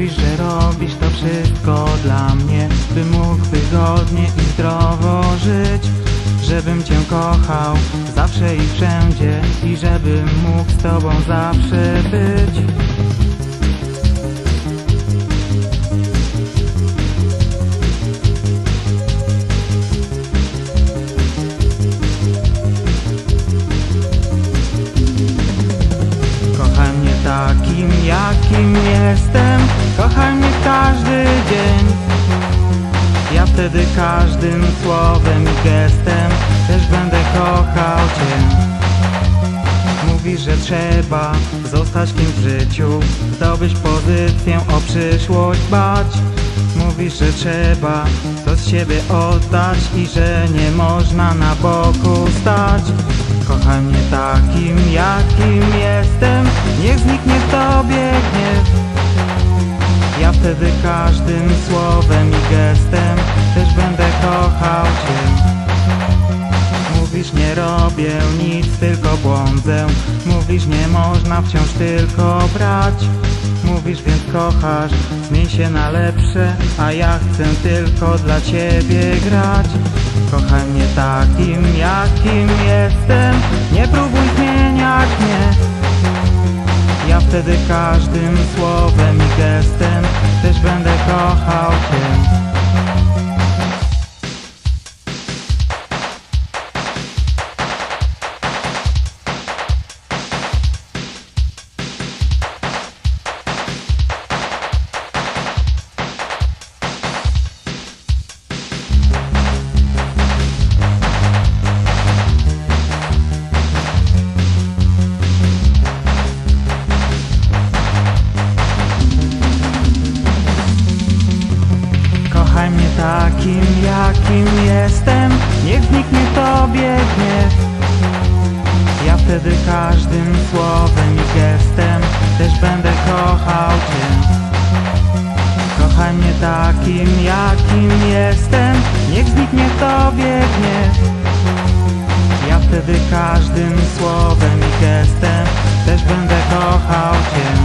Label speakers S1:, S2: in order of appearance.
S1: Mówisz, że robisz to wszystko dla mnie, by mógł wygodnie i zdrowo żyć. Żebym Cię kochał zawsze i wszędzie i żebym mógł z Tobą zawsze być. Kochaj mnie takim, jakim jestem, kochaj mnie każdy dzień. Ja wtedy każdym słowem i gestem też będę kochał Cię. Mówisz, że trzeba zostać kimś w życiu, zdobyć pozycję, o przyszłość dbać. Mówisz, że trzeba coś z siebie oddać i że nie można na boku stać. Kochaj mnie takim, jakim jestem, niech zniknie w Tobie gniew. Ja wtedy każdym słowem i gestem też będę kochał Cię. Mówisz, nie robię nic, tylko błądzę. Mówisz, nie można wciąż tylko brać. Mówisz, więc kochasz, zmień się na lepsze, a ja chcę tylko dla Ciebie grać. Kochaj mnie takim, jakim jestem, nie próbuj zmieniać mnie. Ja wtedy każdym słowem i gestem też będę kochał Cię. Kochaj mnie takim, jakim jestem, niech zniknie w Tobie gniew. Ja wtedy każdym słowem i gestem też będę kochał Cię. Kochaj mnie takim, jakim jestem, niech zniknie w Tobie gniew. Ja wtedy każdym słowem i gestem też będę kochał Cię.